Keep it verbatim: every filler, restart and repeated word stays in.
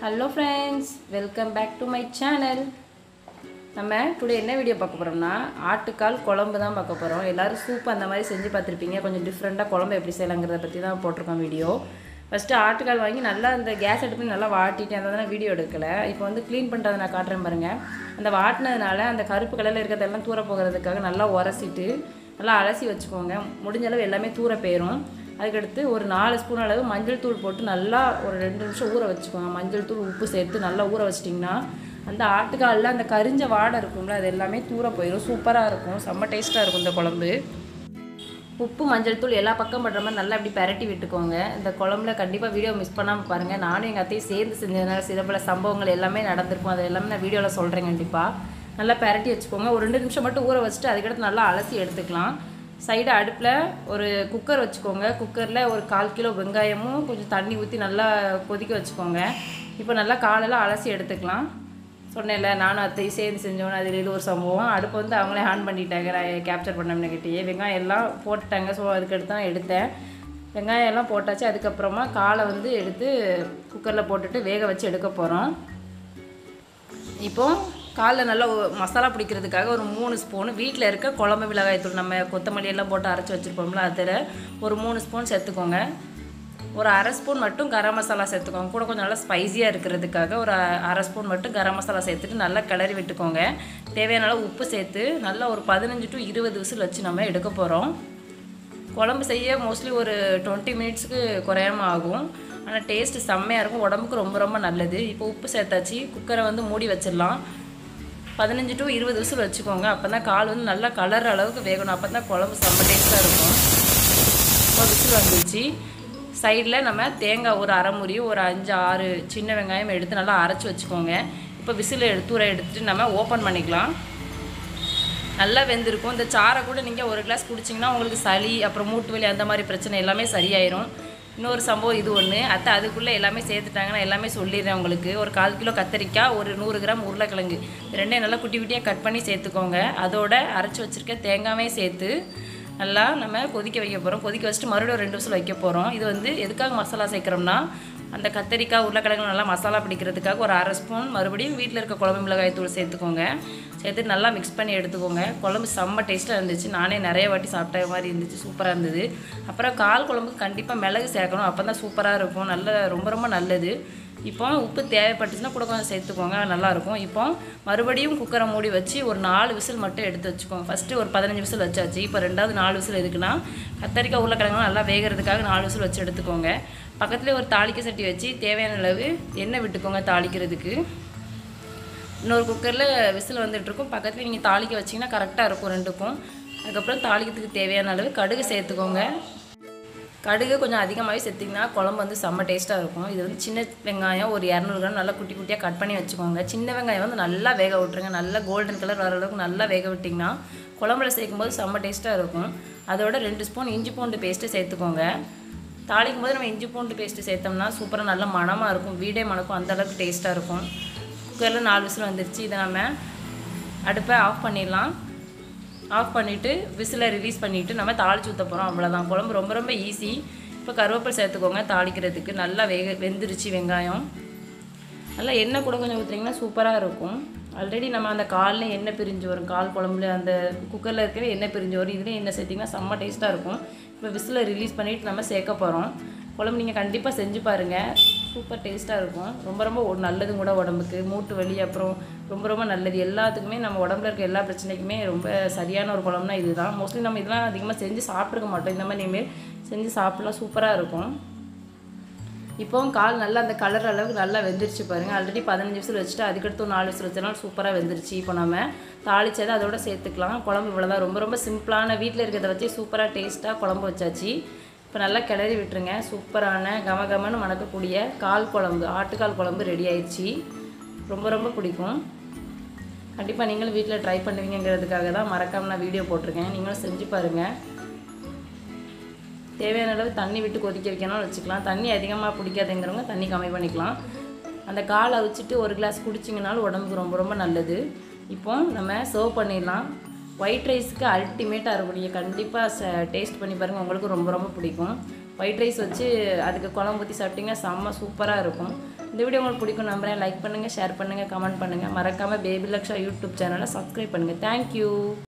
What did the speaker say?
Hello friends, welcome back to my channel. நம்ம today என்ன video பார்க்க போறோம்னா ஆட்டுக்கால் குழம்பு தான் பார்க்க போறோம். எல்லாரும் சூப் அந்த மாதிரி செஞ்சு பார்த்திருப்பீங்க. கொஞ்சம் டிஃபரண்டா குழம்பு எப்படி செய்யலாம்ங்கறத பத்தி தான் போட்டுருக்கோம் வீடியோ. ஃபர்ஸ்ட் ஆட்டுக்கால் வாங்கி நல்லா அந்த கேஸ் அடுப்புல நல்லா வாட்டிட்டு அதனால வீடியோ எடுக்கல. இப்போ வந்து க்ளீன் பண்றத நான் காட்றேன் பாருங்க. அந்த வாட்டினதுனால அந்த கருப்பு கலர்ல இருக்கதெல்லாம் தூர போகிறதுக்காக நல்லா உரசிட்டு நல்லா அலசி வச்சுக்கோங்க. முடிஞ்ச அளவு எல்லாமே தூர போயிடும். அதுக்கடுத்து ஒரு நாலு ஸ்பூன் அளவு மஞ்சள் தூள் போட்டு நல்லா ஒரு ரெண்டு நிமிஷம் ஊற வச்சுக்கோங்க. மஞ்சள் தூள் உப்பு சேர்த்து நல்லா ஊற வச்சிட்டிங்கன்னா அந்த ஆட்டுக்காலில் அந்த கரிஞ்ச வாடை இருக்கும்ல அது எல்லாமே தூர போயிடும். சூப்பராக இருக்கும், செம்ம டேஸ்ட்டாக இருக்கும் இந்த குழம்பு. உப்பு மஞ்சள் தூள் எல்லா பக்கம் படுற மாதிரி நல்லா இப்படி பரட்டி விட்டுக்கோங்க. இந்த குழம்புல கண்டிப்பாக வீடியோ மிஸ் பண்ணாமல் பாருங்கள். நானும் எங்கள் அத்தையும் சேர்ந்து செஞ்சதுனால சில பல சம்பவங்கள் எல்லாமே நடந்திருக்கும். அது எல்லாமே நான் வீடியோவில் சொல்கிறேன். கண்டிப்பாக நல்லா பரட்டி வச்சுக்கோங்க. ஒரு ரெண்டு நிமிஷம் மட்டும் ஊற வச்சுட்டு அதுக்கடுத்து நல்லா அலசி எடுத்துக்கலாம். சைடு அடுப்பில் ஒரு குக்கர் வச்சுக்கோங்க. குக்கரில் ஒரு கால் கிலோ வெங்காயமும் கொஞ்சம் தண்ணி ஊற்றி நல்லா கொதிக்க வச்சுக்கோங்க. இப்போ நல்லா காலெல்லாம் அலசி எடுத்துக்கலாம். சொன்னேன்ல நானும் அத்தை சேர்ந்து செஞ்சோன்னு அதில் இது ஒரு சம்பவம். அடுப்பு வந்து அவங்களே ஆன் பண்ணிட்டாங்க. நான் கேப்சர் பண்ணோம்னுக்கிட்டே வெங்காயம் எல்லாம் போட்டுட்டாங்க. ஸோ அதுக்கடுத்து தான் எடுத்தேன். வெங்காயம் எல்லாம் போட்டாச்சு. அதுக்கப்புறமா காலை வந்து எடுத்து குக்கரில் போட்டுட்டு வேக வச்சு எடுக்க போகிறோம். இப்போது காலில் நல்லா மசாலா பிடிக்கிறதுக்காக ஒரு மூணு ஸ்பூன் வீட்டில் இருக்க குழம்பு மிளகாய் தூள் நம்ம கொத்தமல்லி எல்லாம் போட்டு அரைச்சி வச்சுருப்போம்ல அதில் ஒரு மூணு ஸ்பூன் சேர்த்துக்கோங்க. ஒரு அரை ஸ்பூன் மட்டும் கரம் மசாலா சேர்த்துக்கோங்க. கூட கொஞ்சம் நல்லா ஸ்பைஸியாக இருக்கிறதுக்காக ஒரு அரை ஸ்பூன் மட்டும் கரம் மசாலா சேர்த்துட்டு நல்லா கிளறி விட்டுக்கோங்க. தேவையான அளவு உப்பு சேர்த்து நல்லா ஒரு பதினஞ்சு டு இருபது விசில் வச்சு நம்ம எடுக்க போகிறோம். குழம்பு செய்ய மோஸ்ட்லி ஒரு டுவெண்ட்டி மினிட்ஸுக்கு குறையாமல் ஆகும். ஆனால் டேஸ்ட்டு செம்மையாக இருக்கும், உடம்புக்கு ரொம்ப ரொம்ப நல்லது. இப்போ உப்பு சேர்த்தாச்சு. குக்கரை வந்து மூடி வச்சிடலாம். பதினஞ்சு டு இருபது விசில் வச்சுக்கோங்க. அப்போ தான் கால் வந்து நல்லா கலர் அளவுக்கு வேகணும். அப்போ தான் குழம்பு செம்ம டேஸ்ட்டாக இருக்கும். இப்போ விசில் வந்துச்சு. சைடில் நம்ம தேங்காய் ஒரு அரை முறி ஒரு அஞ்சு ஆறு சின்ன வெங்காயம் எடுத்து நல்லா அரைச்சி வச்சுக்கோங்க. இப்போ விசில் எடுத்து ஊற எடுத்துகிட்டு நம்ம ஓப்பன் பண்ணிக்கலாம். நல்லா வெந்திருக்கும். இந்த சாரை கூட நீங்கள் ஒரு கிளாஸ் குடிச்சிங்கன்னா உங்களுக்கு சளி அப்புறம் மூட்டு வலி அந்த மாதிரி பிரச்சனை எல்லாமே சரியாயிரும். இன்னொரு சம்பவம் இது ஒன்று. அத்தை அதுக்குள்ளே எல்லாமே சேர்த்துட்டாங்க. நான் எல்லாமே சொல்லிடுறேன் உங்களுக்கு. ஒரு கால் கிலோ கத்திரிக்காய், ஒரு நூறு கிராம் உருளைக்கிழங்கு ரெண்டையும் நல்லா குட்டி குட்டியாக கட் பண்ணி சேர்த்துக்கோங்க. அதோட அரைச்சி வச்சுருக்க தேங்காயும் சேர்த்து நல்லா நம்ம கொதிக்க வைக்க போகிறோம். கொதிக்க வச்சுட்டு மறுபடியும் ரெண்டு விசில் வைக்க போகிறோம். இது வந்து எதுக்காக மசாலா சேர்க்குறோம்னா அந்த கத்திரிக்காய் உருளைக்கிழங்கு நல்லா மசாலா பிடிக்கிறதுக்காக ஒரு அரை ஸ்பூன் மறுபடியும் வீட்டில் இருக்க குழம்பு மிளகாய் தூள் சேர்த்துக்கோங்க. சேர்த்து நல்லா மிக்ஸ் பண்ணி எடுத்துக்கோங்க. குழம்பு செம்ம டேஸ்ட்டாக இருந்துச்சு. நானே நிறைய வாட்டி சாப்பிட்ட மாதிரி இருந்துச்சு. சூப்பராக இருந்தது. அப்புறம் கால் குழம்புக்கு கண்டிப்பாக மிளகு சேர்க்கணும். அப்போ தான் சூப்பராக இருக்கும். நல்ல ரொம்ப ரொம்ப நல்லது. இப்போ உப்பு தேவைப்பட்டுச்சுன்னா கூட கொஞ்சம் சேர்த்துக்கோங்க, நல்லாயிருக்கும். இப்போ மறுபடியும் குக்கரை மூடி வச்சு ஒரு நாலு விசில் மட்டும் எடுத்து வச்சுக்கோங்க. ஃபஸ்ட்டு ஒரு பதினஞ்சு விசில் வச்சாச்சு. இப்போ ரெண்டாவது நாலு விசில் எதுக்குன்னா கத்தரிக்காய் உருளைக்கிழங்கு நல்லா வேகிறதுக்காக நாலு விசில் வச்சு எடுத்துக்கோங்க. பக்கத்துலேயே ஒரு தாளிக்க சட்டி வச்சு தேவையான அளவு எண்ணெய் விட்டுக்கோங்க தாளிக்கிறதுக்கு. இன்னொரு குக்கரில் விசில் வந்துட்டுருக்கும். பக்கத்தில் நீங்கள் தாளிக்க வச்சிங்கன்னா கரெக்டாக இருக்கும் ரெண்டுக்கும். அதுக்கப்புறம் தாளிக்கிறதுக்கு தேவையான அளவு கடுகு சேர்த்துக்கோங்க. கடுகு கொஞ்சம் அதிகமாகவே சேர்த்திங்கன்னா குழம்பு வந்து செம்ம டேஸ்ட்டாக இருக்கும். இது வந்து சின்ன வெங்காயம் ஒரு இரநூறு கிராம் நல்லா குட்டி குட்டியாக கட் பண்ணி வச்சுக்கோங்க. சின்ன வெங்காயம் வந்து நல்லா வேக விட்டுருங்க. நல்லா கோல்டன் கலர் வர அளவுக்கு நல்லா வேக விட்டிங்கன்னா குழம்புல சேர்க்கும்போது செம்ம டேஸ்ட்டாக இருக்கும். அதோட ரெண்டு ஸ்பூன் இஞ்சி பூண்டு பேஸ்ட்டு சேர்த்துக்கோங்க. தாளிக்கும் போது நம்ம இஞ்சி பூண்டு பேஸ்ட்டு சேர்த்தோம்னா சூப்பராக நல்லா மணமாக இருக்கும். வீடே மணக்கும், அந்தளவுக்கு டேஸ்ட்டாக இருக்கும். குக்கரில் நாலு விசில் வந்துருச்சு. இதை நம்ம அடுப்பை ஆஃப் பண்ணிடலாம். ஆஃப் பண்ணிவிட்டு விசிலை ரிலீஸ் பண்ணிவிட்டு நம்ம தாளித்து ஊற்ற போகிறோம். அவ்வளோதான். குழம்பு ரொம்ப ரொம்ப ஈஸி. இப்போ கருவேப்பிலை சேர்த்துக்கோங்க தாளிக்கிறதுக்கு. நல்லா வேக வெந்துருச்சு வெங்காயம். நல்லா எண்ணெய் கூட கொஞ்சம் ஊற்றுறீங்கன்னா சூப்பராக இருக்கும். ஆல்ரெடி நம்ம அந்த காலில் எண்ணெய் பிரிஞ்சு வரும். கால் குழம்புல அந்த குக்கரில் இருக்கவே எண்ணெய் பிரிஞ்சு வரும். இதுலேயும் எண்ணெய் சேர்த்திங்கன்னா செம்ம டேஸ்ட்டாக இருக்கும். இப்போ விசிலை ரிலீஸ் பண்ணிவிட்டு நம்ம சேர்க்க போகிறோம். குழம்பு நீங்கள் கண்டிப்பாக செஞ்சு பாருங்கள். சூப்பர் டேஸ்ட்டாக இருக்கும். ரொம்ப ரொம்ப நல்லதும் கூட உடம்புக்கு. மூட்டு வலி அப்புறம் ரொம்ப ரொம்ப நல்லது. எல்லாத்துக்குமே நம்ம உடம்புல இருக்க எல்லா பிரச்சனைக்குமே ரொம்ப சரியான ஒரு குழம்புனா இது தான். மோஸ்ட்லி நம்ம இதெல்லாம் அதிகமாக செஞ்சு சாப்பிட்ருக்க மாட்டோம். இந்த மாதிரி இனிமேல் செஞ்சு சாப்பிட்லாம். சூப்பராக இருக்கும். இப்போவும் கால் நல்லா அந்த கலர் அளவுக்கு நல்லா வெந்துருச்சு பாருங்கள். ஆல்ரெடி பதினஞ்சு விசில் வச்சுட்டு அதுக்கடுத்து ஒரு நாலு விசில் வச்சனால சூப்பராக வெந்துருச்சு. இப்போ நம்ம தாளிச்சதை அதோட சேர்த்துக்கலாம். குழம்பு இவ்வளோதான். ரொம்ப ரொம்ப சிம்பிளான வீட்டில் இருக்கிறத வச்சு சூப்பராக டேஸ்ட்டாக குழம்பு வச்சாச்சு. இப்போ நல்லா கிளறி விட்டுருங்க. சூப்பரான கம கமன்னு மணக்கக்கூடிய கால் குழம்பு, ஆட்டுக்கால் குழம்பு ரெடி ஆயிடுச்சு. ரொம்ப ரொம்ப பிடிக்கும். கண்டிப்பாக நீங்களும் வீட்டில் ட்ரை பண்ணுவீங்கிறதுக்காக தான் மறக்காமல் நான் வீடியோ போட்டிருக்கேன். நீங்களும் செஞ்சு பாருங்கள். தேவையான அளவு தண்ணி விட்டு கொதிக்க வைக்கணும்னு வச்சுக்கலாம். தண்ணி அதிகமாக பிடிக்காதுங்கிறவங்க தண்ணி கம்மி பண்ணிக்கலாம். அந்த காலை வச்சுட்டு ஒரு கிளாஸ் குடிச்சிங்கனாலும் உடம்புக்கு ரொம்ப ரொம்ப நல்லது. இப்போ நம்ம சர்வ் பண்ணிடலாம். ஒயிட் ரைஸுக்கு அல்டிமேட்டாக இருக்கும். நீங்கள் கண்டிப்பாக டேஸ்ட் பண்ணி பாருங்கள், உங்களுக்கு ரொம்ப ரொம்ப பிடிக்கும். ஒயிட் ரைஸ் வச்சு அதுக்கு குழம்பு ஊற்றி சாப்பிட்டிங்கன்னா செம்ம சூப்பராக இருக்கும். இந்த வீடியோ உங்களுக்கு பிடிக்கும் நம்புறேன். லைக் பண்ணுங்கள், ஷேர் பண்ணுங்கள், கமெண்ட் பண்ணுங்கள். மறக்காமல் பேபி லக்ஷா யூடியூப் சேனலை சப்ஸ்கிரைப் பண்ணுங்கள். தேங்க்யூ.